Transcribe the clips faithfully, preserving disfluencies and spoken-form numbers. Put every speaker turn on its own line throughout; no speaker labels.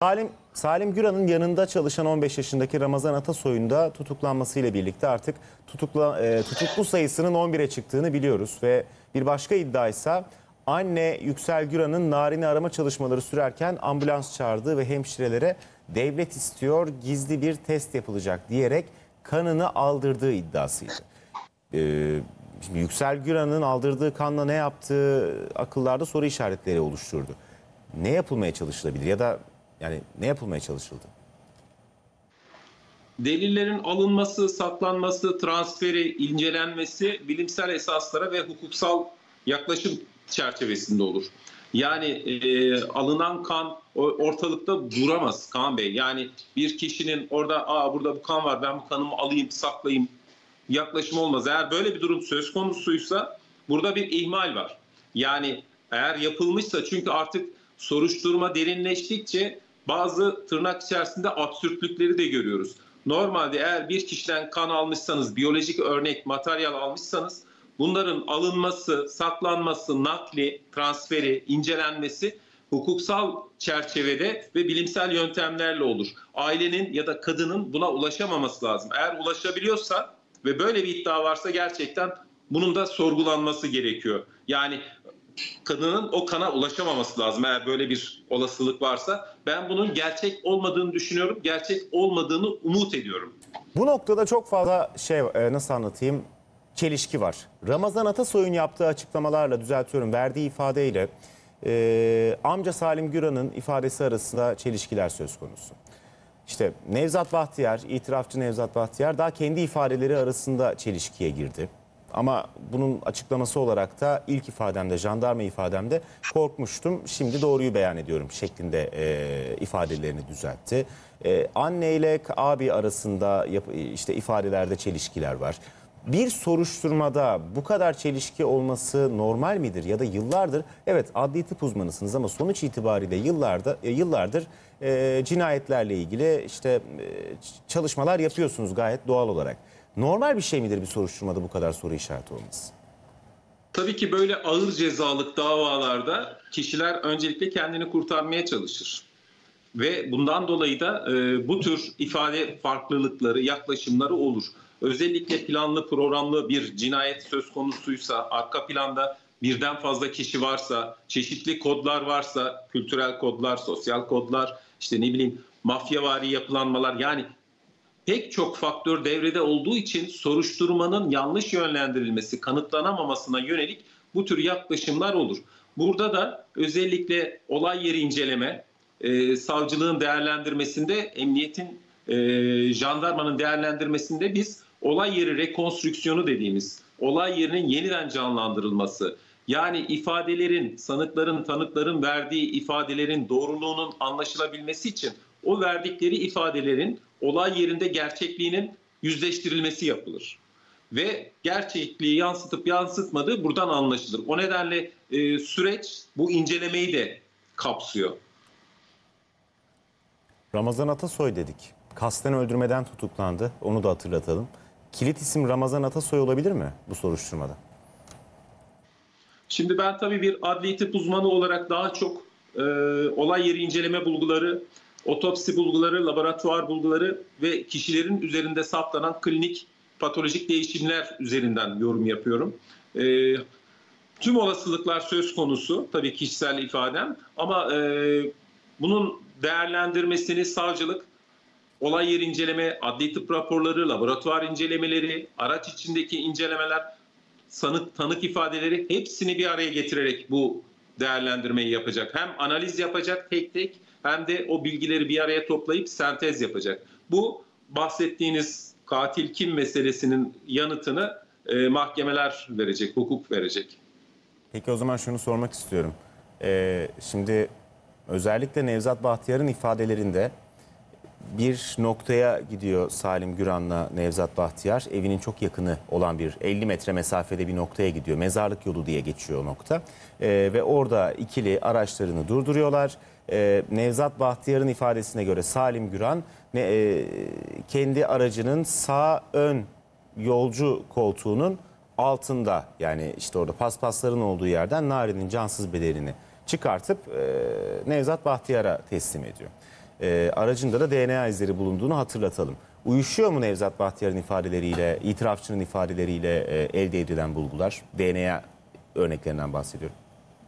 Salim, Salim Güran'ın yanında çalışan on beş yaşındaki Ramazan Atasoy'un da tutuklanmasıyla birlikte artık tutukla, e, tutuklu sayısının on bire çıktığını biliyoruz. Ve bir başka iddia ise anne Yüksel Güran'ın Narin'i arama çalışmaları sürerken ambulans çağırdığı ve hemşirelere devlet istiyor, gizli bir test yapılacak diyerek kanını aldırdığı iddiasıydı. Ee, şimdi Yüksel Güran'ın aldırdığı kanla ne yaptığı akıllarda soru işaretleri oluşturdu. Ne yapılmaya çalışılabilir ya da yani ne yapılmaya çalışıldı?
Delillerin alınması, saklanması, transferi, incelenmesi bilimsel esaslara ve hukuksal yaklaşım çerçevesinde olur. Yani e, alınan kan ortalıkta duramaz Kaan Bey. Yani bir kişinin orada Aa, burada bu kan var, ben bu kanımı alayım, saklayayım yaklaşım olmaz. Eğer böyle bir durum söz konusuysa burada bir ihmal var. Yani eğer yapılmışsa, çünkü artık soruşturma derinleştikçe bazı tırnak içerisinde absürtlükleri de görüyoruz. Normalde eğer bir kişiden kan almışsanız, biyolojik örnek, materyal almışsanız bunların alınması, saklanması, nakli, transferi, incelenmesi hukuksal çerçevede ve bilimsel yöntemlerle olur. Ailenin ya da kadının buna ulaşamaması lazım. Eğer ulaşabiliyorsa ve böyle bir iddia varsa gerçekten bunun da sorgulanması gerekiyor. Yani kadının o kana ulaşamaması lazım eğer böyle bir olasılık varsa. Ben bunun gerçek olmadığını düşünüyorum. Gerçek olmadığını umut ediyorum.
Bu noktada çok fazla şey nasıl anlatayım çelişki var. Ramazan Atasoy'un yaptığı açıklamalarla, düzeltiyorum, verdiği ifadeyle e, amca Salim Güran'ın ifadesi arasında çelişkiler söz konusu. İşte Nevzat Bahtiyar, itirafçı Nevzat Bahtiyar daha kendi ifadeleri arasında çelişkiye girdi. Ama bunun açıklaması olarak da ilk ifademde, jandarma ifademde korkmuştum, şimdi doğruyu beyan ediyorum şeklinde e, ifadelerini düzeltti. E, anne ile abi arasında yap, işte ifadelerde çelişkiler var. Bir soruşturmada bu kadar çelişki olması normal midir? Ya da yıllardır, evet adli tıp uzmanısınız ama sonuç itibariyle yıllarda, e, yıllardır e, cinayetlerle ilgili işte e, çalışmalar yapıyorsunuz gayet doğal olarak. Normal bir şey midir bir soruşturmada bu kadar soru işareti olması?
Tabii ki böyle ağır cezalık davalarda kişiler öncelikle kendini kurtarmaya çalışır. Ve bundan dolayı da e, bu tür ifade farklılıkları, yaklaşımları olur. Özellikle planlı, programlı bir cinayet söz konusuysa, arka planda birden fazla kişi varsa, çeşitli kodlar varsa, kültürel kodlar, sosyal kodlar, işte ne bileyim mafyavari yapılanmalar, yani pek çok faktör devrede olduğu için soruşturmanın yanlış yönlendirilmesi, kanıtlanamamasına yönelik bu tür yaklaşımlar olur. Burada da özellikle olay yeri inceleme, e, savcılığın değerlendirmesinde, emniyetin, e, jandarmanın değerlendirmesinde biz olay yeri rekonstrüksiyonu dediğimiz, olay yerinin yeniden canlandırılması, yani ifadelerin, sanıkların, tanıkların verdiği ifadelerin doğruluğunun anlaşılabilmesi için o verdikleri ifadelerin olay yerinde gerçekliğinin yüzleştirilmesi yapılır. Ve gerçekliği yansıtıp yansıtmadığı buradan anlaşılır. O nedenle e, süreç bu incelemeyi de kapsıyor.
Ramazan Atasoy dedik. Kasten öldürmeden tutuklandı. Onu da hatırlatalım. Kilit isim Ramazan Atasoy olabilir mi bu soruşturmada?
Şimdi ben tabii bir adli tıp uzmanı olarak daha çok e, olay yeri inceleme bulguları, otopsi bulguları, laboratuvar bulguları ve kişilerin üzerinde saptanan klinik patolojik değişimler üzerinden yorum yapıyorum. E, tüm olasılıklar söz konusu, tabii kişisel ifadem, ama e, bunun değerlendirmesini savcılık, olay yeri inceleme, adli tıp raporları, laboratuvar incelemeleri, araç içindeki incelemeler, sanık, tanık ifadeleri, hepsini bir araya getirerek bu değerlendirmeyi yapacak. Hem analiz yapacak tek tek, hem de o bilgileri bir araya toplayıp sentez yapacak. Bu bahsettiğiniz katil kim meselesinin yanıtını e, mahkemeler verecek, hukuk verecek.
Peki o zaman şunu sormak istiyorum. Ee, şimdi özellikle Nevzat Bahtiyar'ın ifadelerinde bir noktaya gidiyor Salim Güran'la Nevzat Bahtiyar. Evinin çok yakını olan bir elli metre mesafede bir noktaya gidiyor. Mezarlık yolu diye geçiyor o nokta. Ee, ve orada ikili araçlarını durduruyorlar. Ee, Nevzat Bahtiyar'ın ifadesine göre Salim Güran ne, e, kendi aracının sağ ön yolcu koltuğunun altında, yani işte orada paspasların olduğu yerden Narin'in cansız bedenini çıkartıp e, Nevzat Bahtiyar'a teslim ediyor. E, aracında da D N A izleri bulunduğunu hatırlatalım. Uyuşuyor mu Nevzat Bahtiyar'ın ifadeleriyle, itirafçının ifadeleriyle e, elde edilen bulgular? D N A örneklerinden bahsediyorum.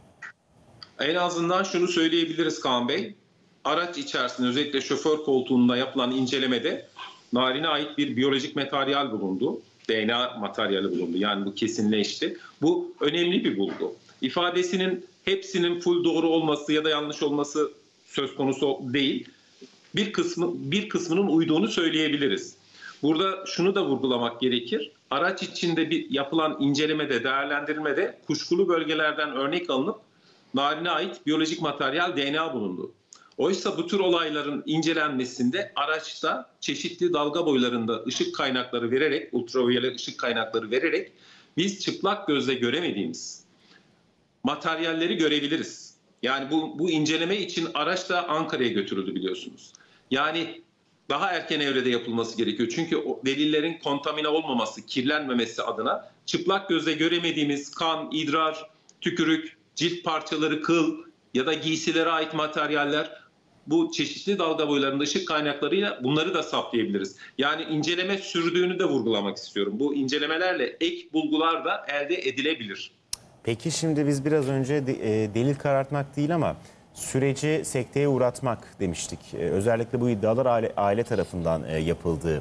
En azından şunu söyleyebiliriz Kaan Bey. Araç içerisinde özellikle şoför koltuğunda yapılan incelemede Narin'e ait bir biyolojik materyal bulundu. D N A materyali bulundu. Yani bu kesinleşti. Bu önemli bir bulgu. İfadesinin hepsinin full doğru olması ya da yanlış olması söz konusu değil. Bir kısmı bir kısmının uyduğunu söyleyebiliriz. Burada şunu da vurgulamak gerekir. Araç içinde bir yapılan incelemede, değerlendirmede kuşkulu bölgelerden örnek alınıp Narin'e ait biyolojik materyal D N A bulundu. Oysa bu tür olayların incelenmesinde araçta çeşitli dalga boylarında ışık kaynakları vererek, ultraviyole ışık kaynakları vererek biz çıplak gözle göremediğimiz materyalleri görebiliriz. Yani bu, bu inceleme için araç da Ankara'ya götürüldü biliyorsunuz. Yani daha erken evrede yapılması gerekiyor. Çünkü o delillerin kontamine olmaması, kirlenmemesi adına çıplak gözle göremediğimiz kan, idrar, tükürük, cilt parçaları, kıl ya da giysilere ait materyaller bu çeşitli dalga boylarında ışık kaynaklarıyla bunları da saptayabiliriz. Yani inceleme sürdüğünü de vurgulamak istiyorum. Bu incelemelerle ek bulgular da elde edilebilir.
Peki şimdi biz biraz önce de, e, delil karartmak değil ama süreci sekteye uğratmak demiştik. E, özellikle bu iddialar aile, aile tarafından e, yapıldığı,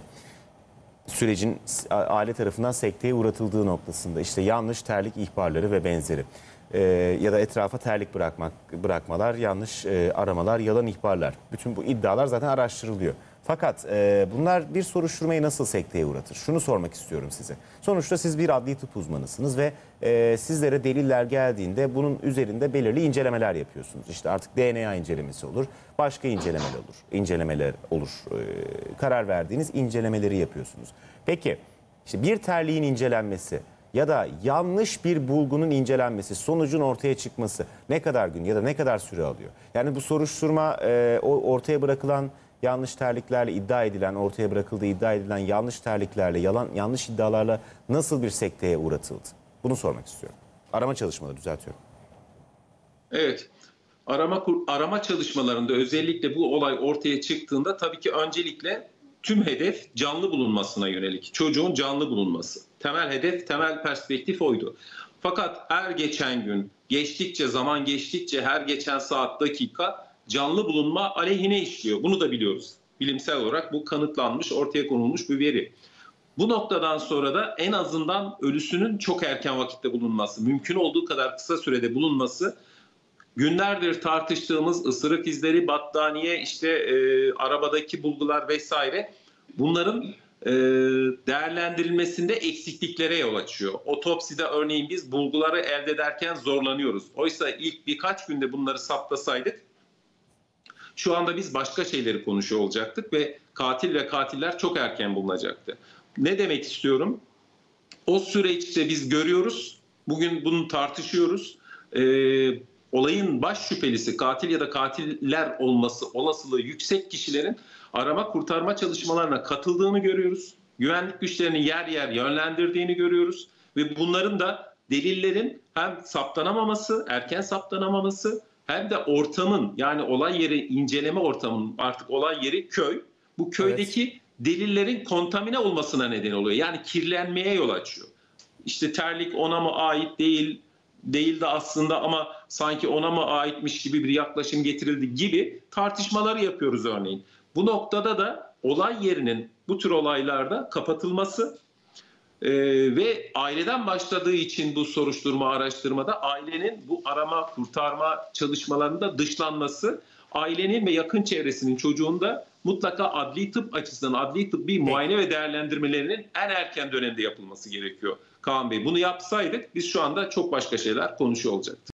sürecin aile tarafından sekteye uğratıldığı noktasında işte yanlış terlik ihbarları ve benzeri. E, ya da etrafa terlik bırakmak bırakmalar, yanlış e, aramalar, yalan ihbarlar. Bütün bu iddialar zaten araştırılıyor. Fakat e, bunlar bir soruşturmayı nasıl sekteye uğratır? Şunu sormak istiyorum size. Sonuçta siz bir adli tıp uzmanısınız ve e, sizlere deliller geldiğinde bunun üzerinde belirli incelemeler yapıyorsunuz. İşte artık D N A incelemesi olur, başka incelemeler olur, incelemeler olur. E, karar verdiğiniz incelemeleri yapıyorsunuz. Peki işte bir terliğin incelenmesi ya da yanlış bir bulgunun incelenmesi, sonucun ortaya çıkması ne kadar gün ya da ne kadar süre alıyor? Yani bu soruşturma e, o ortaya bırakılan yanlış terliklerle iddia edilen, ortaya bırakıldığı iddia edilen yanlış terliklerle, yalan yanlış iddialarla nasıl bir sekteye uğratıldı? Bunu sormak istiyorum. Arama çalışmaları düzeltiyorum.
Evet. Arama arama çalışmalarında özellikle bu olay ortaya çıktığında tabii ki öncelikle tüm hedef canlı bulunmasına yönelik. Çocuğun canlı bulunması. Temel hedef, temel perspektif oydu. Fakat her geçen gün, geçtikçe, zaman geçtikçe, her geçen saat, dakika canlı bulunma aleyhine işliyor. Bunu da biliyoruz. Bilimsel olarak bu kanıtlanmış, ortaya konulmuş bir veri. Bu noktadan sonra da en azından ölüsünün çok erken vakitte bulunması, mümkün olduğu kadar kısa sürede bulunması, günlerdir tartıştığımız ısırık izleri, battaniye, işte e, arabadaki bulgular vesaire bunların e, değerlendirilmesinde eksikliklere yol açıyor. Otopside örneğin biz bulguları elde ederken zorlanıyoruz. Oysa ilk birkaç günde bunları saptasaydık şu anda biz başka şeyleri konuşuyor olacaktık ve katil ve katiller çok erken bulunacaktı. Ne demek istiyorum? O süreçte biz görüyoruz, bugün bunu tartışıyoruz. Ee, olayın baş şüphelisi katil ya da katiller olması olasılığı yüksek kişilerin arama kurtarma çalışmalarına katıldığını görüyoruz. Güvenlik güçlerini yer yer yönlendirdiğini görüyoruz ve bunların da delillerin hem saptanamaması, erken saptanamaması hem de ortamın, yani olay yeri inceleme ortamının, artık olay yeri köy. Bu köydeki evet. delillerin kontamine olmasına neden oluyor. Yani kirlenmeye yol açıyor. İşte terlik ona mı ait değil, değil de aslında ama sanki ona mı aitmiş gibi bir yaklaşım getirildi gibi tartışmaları yapıyoruz örneğin. Bu noktada da olay yerinin bu tür olaylarda kapatılması Ee, ve aileden başladığı için bu soruşturma araştırmada ailenin bu arama kurtarma çalışmalarında dışlanması, ailenin ve yakın çevresinin çocuğun da mutlaka adli tıp açısından adli tıbbi muayene ve değerlendirmelerinin en erken dönemde yapılması gerekiyor Kaan Bey. Bunu yapsaydık biz şu anda çok başka şeyler konuşuyor olacaktık.